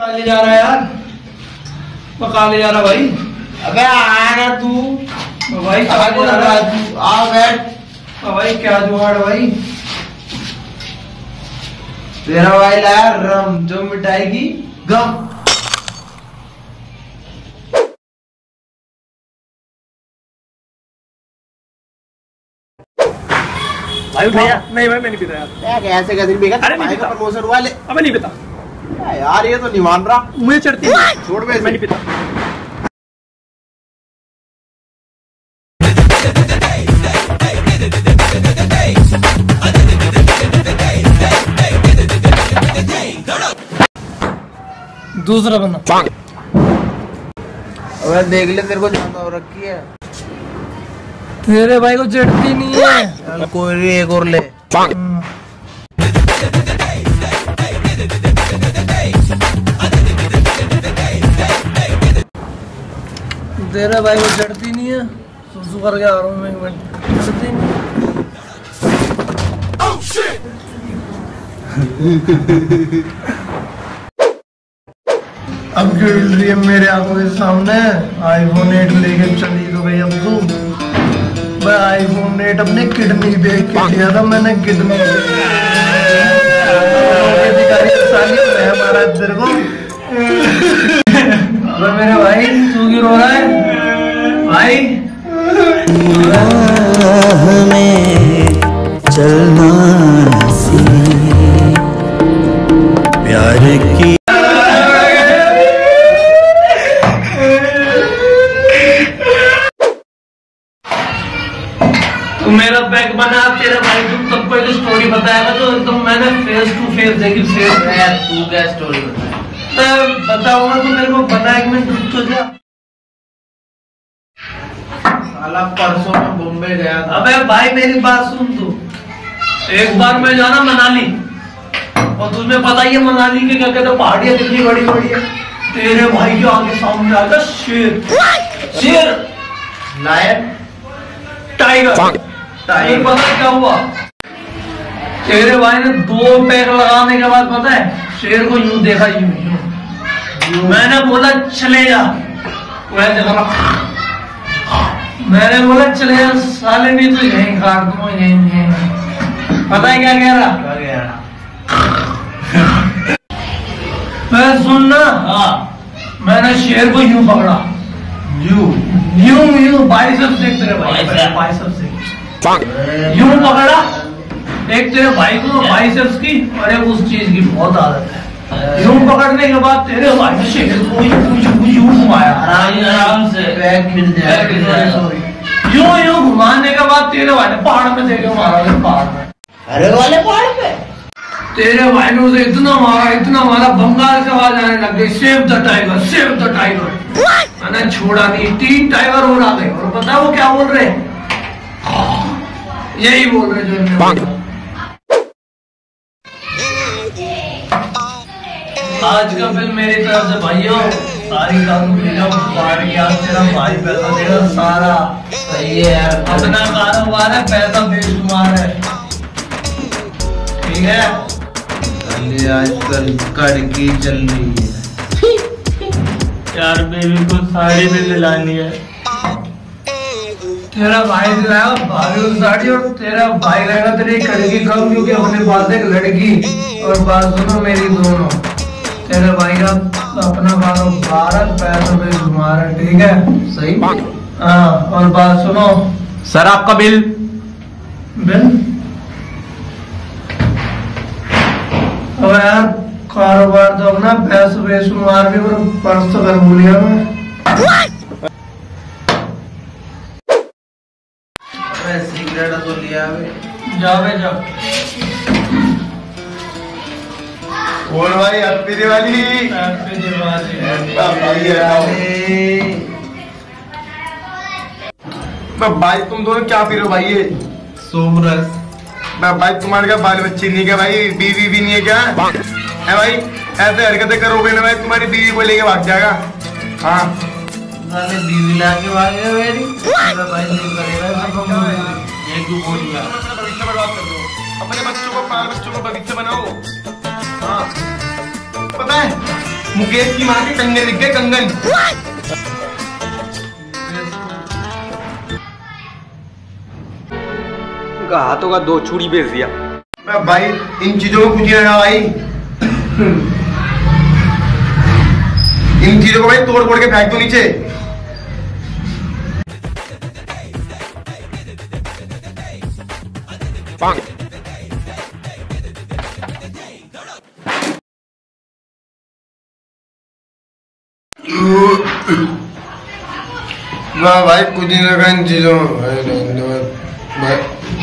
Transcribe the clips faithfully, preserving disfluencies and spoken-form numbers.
कहाँ ले जा रहा है यार? वो कहाँ ले जा रहा भाई? अबे आया ना तू भाई, कहाँ ले जा रहा है तू? आ बैठ भाई क्या जुगाड़ भाई? तेरा भाई लाया रम जो मिटाएगी गम। भाई भैया नहीं भाई मैं नहीं पीता यार। क्या कैसे कैसे पीगा? अरे नहीं पीता। प्रमोशन हुआ ले। अबे नहीं पीता यार, ये तो नहीं मान रहा। मुझे चढ़ती है। छोड़ बे, मैं नहीं पीता। दूसरा बंदा। अबे देख ले, तेरे को ज्यादा हो रखी है। तेरे भाई को चढ़ती नहीं है। चल कोई नहीं, एक और ले। तेरे भाई को चढ़ती नहीं है। सुसु करके आ रहा हूँ मैं, एक मिनट। चढ़ती नहीं अब क्यों हिल रही है मेरे आंखों के सामने? आईफोन एट लेके चली तो गई अब तू। मैं आईफोन एट अपने किडनी देख के लिया था मैंने, किडनी हमारा तेरे को। अबे मेरे भाई तू क्यों रो रहा है भाई? हमें चलना प्यार की। तू मेरा बैग बना, तेरा भाई तुम सबको एक स्टोरी बताएगा तो एकदम मैंने फेस टू फेस देखी। फेस तू क्या स्टोरी बताया? मैं बताऊंगा तो मेरे को बता, एक मिनट रुक तो जा। साला परसों में बॉम्बे गया था। अबे भाई मेरी बात सुन तू। एक बार मैं जाना मनाली, और तुझे पता ही है मनाली के क्या कहते पहाड़ियाँ कितनी बड़ी बड़ी है। तेरे भाई के आगे सामने आएगा शेर। शेर, लायन, टाइगर। टाइगर पता क्या हुआ? तेरे भाई ने दो पैर लगाने के बाद पता है शेर को यूं देखा, यूं यूं। मैंने बोला चले जा, वह देखा। मैंने बोला चले जा साले, नहीं तो यहीं काट दूंगा, यहीं यहीं। पता है क्या कह रहा? क्या कह रहा? मैं सुनना। हाँ, मैंने शेर को यूं पकड़ा, यूं यूं यूं बाइसेप्स देख तेरे भाई, बाइसेप्स से यूं पकड़ा। एक तेरे भाई को बाइसेप्स की और एक उस चीज की बहुत आदत है। यूं पकड़ने के बाद तेरे भाई ने शेर को यूं यूं घुमाया, आराम से बैग गिर जाएगा। यूं यूं घुमाने के बाद तेरे भाई ने पहाड़ में देखे मारा, पहाड़ में। अरे वाले पहाड़ पे तेरे भाई ने उसे इतना मारा, इतना मारा, बंगाल से आवाज आने लग गई, save the tiger, save the tiger. मैंने छोड़ा नहीं, तीन टाइगर और आ गए। और पता है वो क्या बोल रहे? यही बोल रहे जो इन्होंने बोला। आज का फिल्म मेरी तरफ से भाइयों, सारी दारू पी जाओ, बाहर की आज तेरा भाई पैसा देगा सारा। सही है यार, अपना कारोबार है, पैसा बेशुमार है, ठीक है? आजकल कड़की चल रही है यार बेबी को साड़ी भी दिलानी है। तेरा भाई दिलाया भाभी साड़ी, और तेरा भाई रहेगा तेरी कड़की कम, क्योंकि अपने पास एक लड़की। और बात सुनो मेरी दोनों, तेरे भाई का अपना कारोबार, पैसा बेशुमार है, ठीक है? सही। हाँ, और बात सुनो सर, आपका बिल। बिल? अब यार कारोबार तो अपना, पैसा बेशुमार भी, और पर्स तो कर भूलिया मैं। सिगरेट तो लिया जाओ बे जाओ। कौन भाई? हैप्पी दिवाली। हैप्पी दिवाली। भाई तुम दोनों क्या पी रहे हो भाई? ये सोमरस। भाई तुम्हारे क्या बाल बच्चे नहीं है क्या भाई? बीवी भी नहीं है क्या है भाई? ऐसे हरकतें करोगे ना भाई, तुम्हारी बीवी को लेके भाग जाएगा। हाँ, साले बीवी लाके भागे मेरी। मेरा भाई नहीं करेगा, ये क्यों बोल दिया? भविष्य बर्बाद कर दो, अपने बच्चों को, बाल बच्चों को भविष्य बनाओ। हाँ, पता है मुकेश की माँ के कंगन दिख गए, कंगन। उनका हाथों का दो चूड़ी बेच दिया। भाई इन चीजों को कुछ नहीं लगा भाई, इन चीजों को भाई तोड़ फोड़ के फेंक दो नीचे। वाह भाई कुछ नहीं लगा इन चीजों भाई।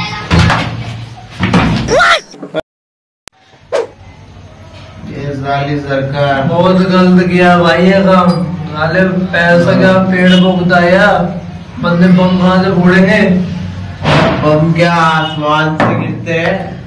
ये साली सरकार बहुत गलत किया भाई ये काम। नाले पैसा क्या पेड़ को बताया, बंदे बम कहाँ से फोड़ेंगे? बम क्या आसमान से गिरते हैं?